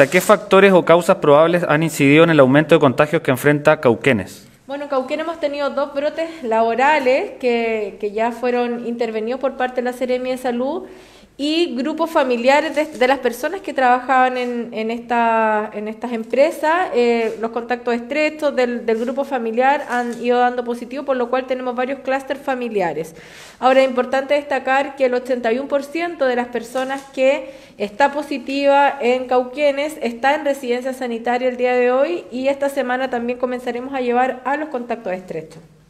presidenta, ¿qué factores o causas probables han incidido en el aumento de contagios que enfrenta Cauquenes? Bueno, en Cauquenes hemos tenido 2 brotes laborales que ya fueron intervenidos por parte de la Seremi de Salud y grupos familiares de las personas que trabajaban en estas empresas. Los contactos estrechos del grupo familiar han ido dando positivo, por lo cual tenemos varios clústeres familiares. Ahora, es importante destacar que el 81% de las personas que está positiva en Cauquenes está en residencia sanitaria el día de hoy, y esta semana también comenzaremos a llevar a los contactos estrechos.